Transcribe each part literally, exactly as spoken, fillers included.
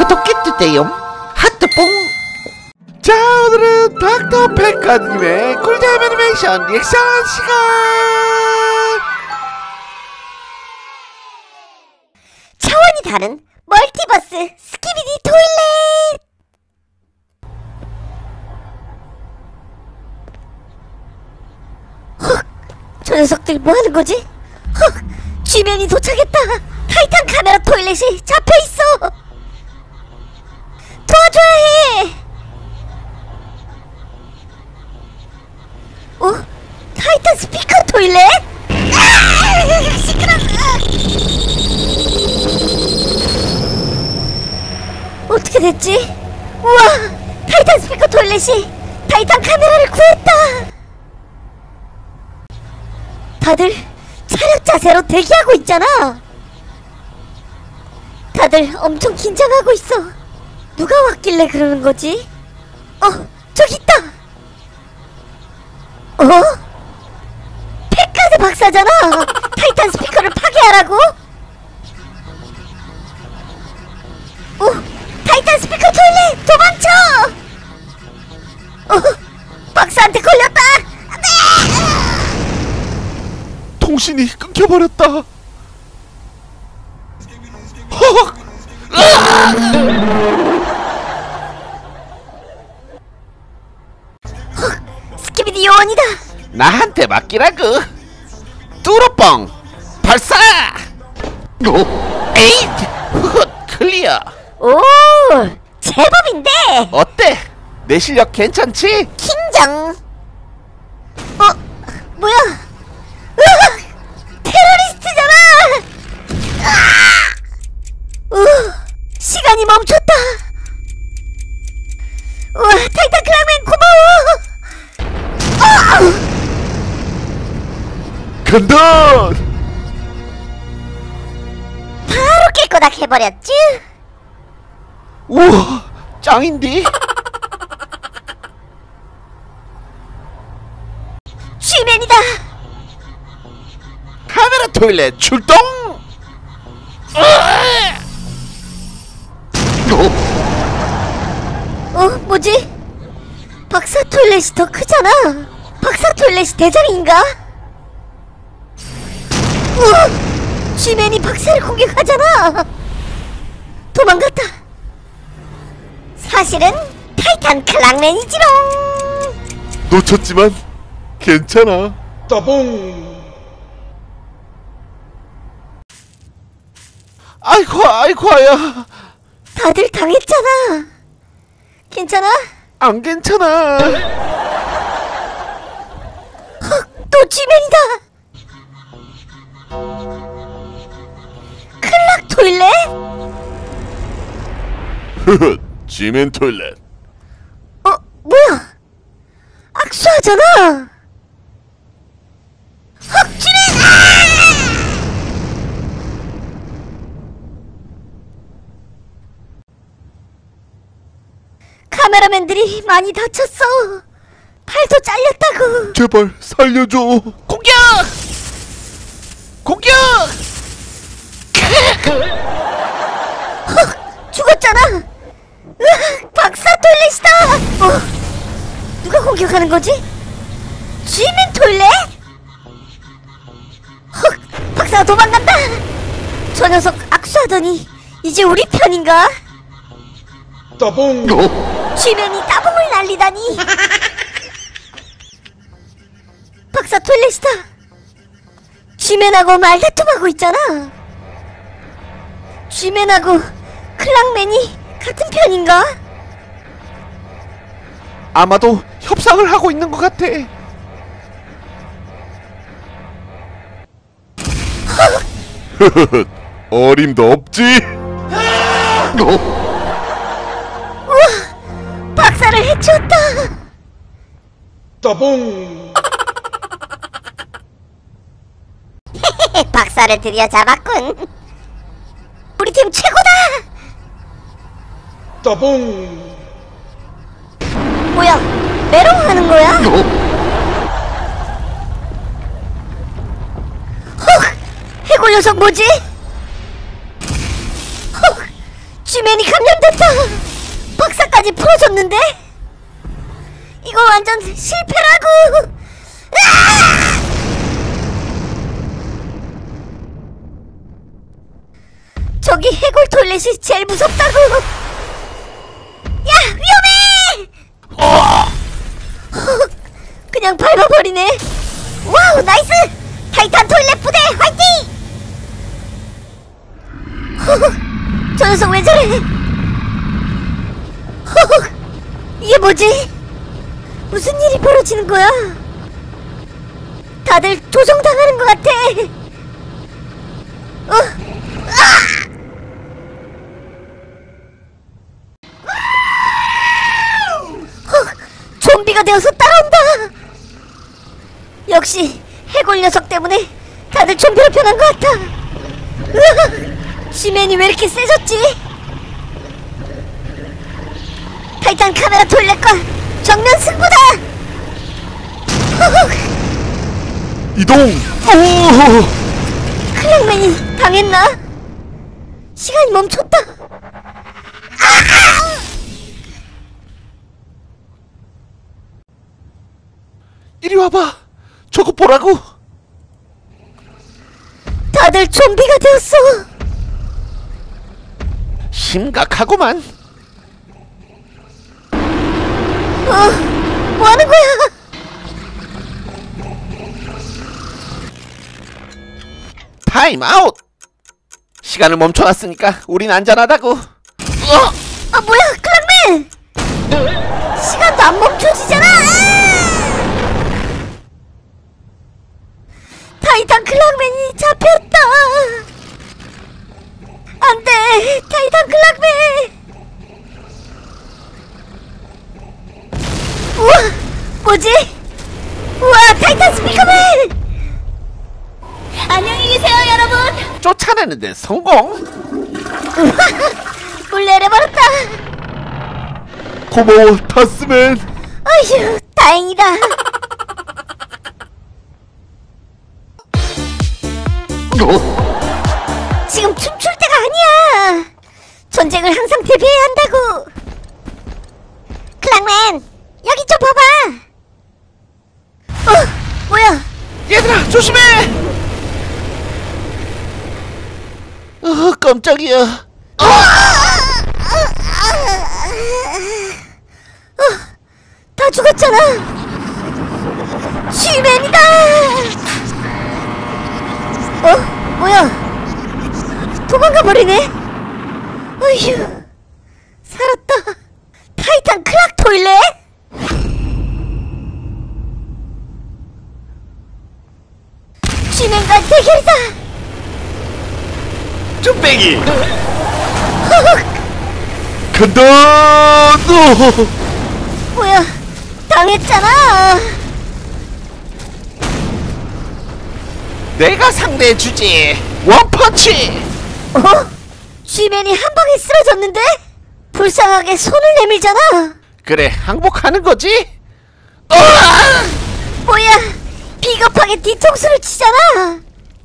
구독해주세요. 하트뽕. 자, 오늘은 닥터 백과님의 꿀잼 애니메이션 리액션 시간. 차원이 다른 멀티버스 스키비디 토일렛. 헉, 저 녀석들 뭐하는 거지? 헉, 쥐맨이 도착했다. 타이탄 카메라 토일렛이 잡혀있어. 도와줘야 해. 어? 타이탄 스피커 토일렛? 아! 시끄러워. 어떻게 됐지? 우와! 타이탄 스피커 토일렛이 타이탄 카메라를 구했다! 다들 차렷 자세로 대기하고 있잖아! 다들 엄청 긴장하고 있어. 누가 왔길래 그러는 거지? 어! 저기 있다! 어? 페카드 박사잖아! 타이탄 스피커를 파괴하라고? 어? 타이탄 스피커 토일렛! 도망쳐! 어? 박사한테 걸렸다! 안돼! 통신이 끊겨버렸다. 헉! 헉! 스키비디 요원이다! 나한테 맡기라고. 뚜루뻥 발사. 오, 에잇. 훗, 클리어. 오! 제법인데! 어때? 내 실력 괜찮지? 킹정! 어? 뭐야? 으악! 테러리스트잖아! 으, 시간이 멈췄다! 우와, 타이탄 클라맨 고마워! 어! 간다! 바로 깨꼬닥 해버렸쥬? 우와, 짱인데? 쥐맨이다! 카메라 토일렛 출동! 어? 뭐지? 박사 토일렛이 더 크잖아! 박사 토일렛이 대장인가? 우와! 쥐맨이 박사를 공격하잖아! 도망갔다! 사실은 타이탄 클랑맨이지롱! 놓쳤지만 괜찮아. 따봉. 아이고 아이고야. 다들 당했잖아! 괜찮아? 안 괜찮아. 헉! 또 쥐맨이다! 클락 토일렛? 흐흐, 지멘 토일렛. 어? 뭐야? 악수하잖아! 헉! 쥐맨! 아! 카메라맨들이 많이 다쳤어. 팔도 잘렸다고. 제발 살려줘. 공격! 공격! 헉! 죽었잖아. 으악! 박사 토일렛이다. 어? 누가 공격하는 거지? 쥐맨 토일렛? 헉! 박사가 도망간다. 저 녀석 악수하더니 이제 우리 편인가? 따봉. 쥐맨이 따봉을 날리다니. 박사 토일렛이다. 쥐맨하고 말다툼하고 있잖아. 쥐맨하고 클랑맨이 같은 편인가? 아마도 협상을 하고 있는 것 같아. 흐흐흐, 어림도 없지. 우와! 박사를 해치웠다. 따봉. 박사를 드디어 잡았군. 우리 팀 최고다. 따봉. 뭐야? 메롱 하는 거야? 헉! 해골 녀석 뭐지? 헉! 쥐맨이 감염됐다. 박사까지 풀어줬는데? 이거 완전 실패라고. 으아! 저기 해골 토일렛이 제일 무섭다고. 야, 위험해! 어, 그냥 밟아버리네. 와우, 나이스! 타이탄 토일렛 부대 화이팅! 저 녀석 왜 저래? 이게 뭐지? 무슨 일이 벌어지는 거야? 다들 조종당하는 것 같아. 어? 아! 좀비가 되어서 따라온다. 역시 해골 녀석 때문에 다들 좀비로 변한 것 같아. 으아! 쥐맨이 왜 이렇게 세졌지? 타이탄 카메라 토일렛과 정면 승부다. 이동. 오! 클랑맨이 당했나? 시간이 멈췄다. 아! 이리 와봐. 저거 보라고. 다들 좀비가 되었어. 심각하구만. 어, 뭐 하는 거야? 타임 아웃. 시간을 멈춰놨으니까 우린 안전하다고. 어! 아, 뭐야, 클랑맨! 시간도 안 멈춰지잖아! 타이탄 클랑맨이 잡혔다! 안 돼! 타이탄 클랑맨! 우와! 뭐지? 우와! 타이탄 스피커맨! 안녕히 계세요, 여러분! 쫓아내는데 성공. 물 내려버렸다! 고마워 타스맨. 어휴, 다행이다! 어? 지금 춤출 때가 아니야! 전쟁을 항상 대비해야 한다고! 클랑맨! 여기 좀 봐봐! 어! 뭐야! 얘들아 조심해. 어 깜짝이야. 어! 다 죽었잖아! 쥐맨이다! 어? 뭐야? 도망가버리네? 어휴, 살았다. 타이탄 클락 토일렛? 쥐맨과 대결이다! 쭈빼기. 간다. 너. 뭐야, 당했잖아! 내가 상대해주지. 원펀치. 어? 쥐맨이 한 방에 쓰러졌는데? 불쌍하게 손을 내밀잖아! 그래 항복하는 거지. 으아! 뭐야, 비겁하게 뒤통수를 치잖아!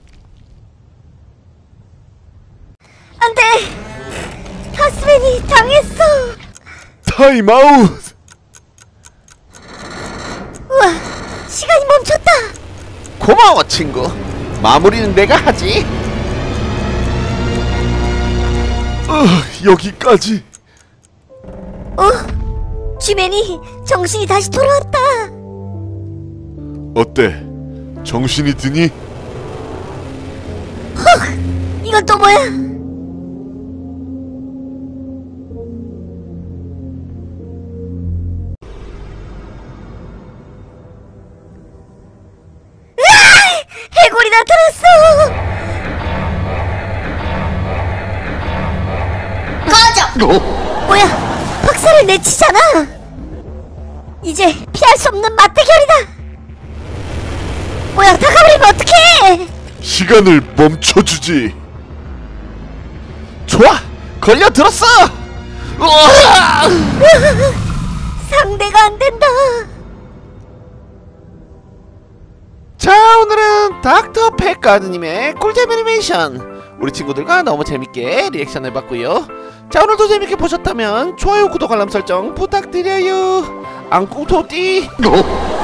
안돼! 타스맨이 당했어! 타임 아웃. 우와, 시간이 멈췄다! 고마워 친구. 마무리는 내가 하지. 어, 여기까지. 어? 쥐맨이 정신이 다시 돌아왔다! 어때? 정신이 드니? 헉! 이건 또 뭐야? 으아! 해골이 나타났어! 꺼져! 어? 뭐야? 박사를 내치잖아! 이제 피할 수 없는 맞대결이다! 뭐야, 다가버리면 어떡해! 시간을 멈춰주지. 좋아! 걸려들었어! 우와! 상대가 안 된다! 자 오늘은 닥터 팩가드님의 꿀잼 애니메이션 우리 친구들과 너무 재밌게 리액션 해봤고요. 자, 오늘도 재밌게 보셨다면 좋아요, 구독, 알람 설정 부탁드려요. 앙꿍토띠.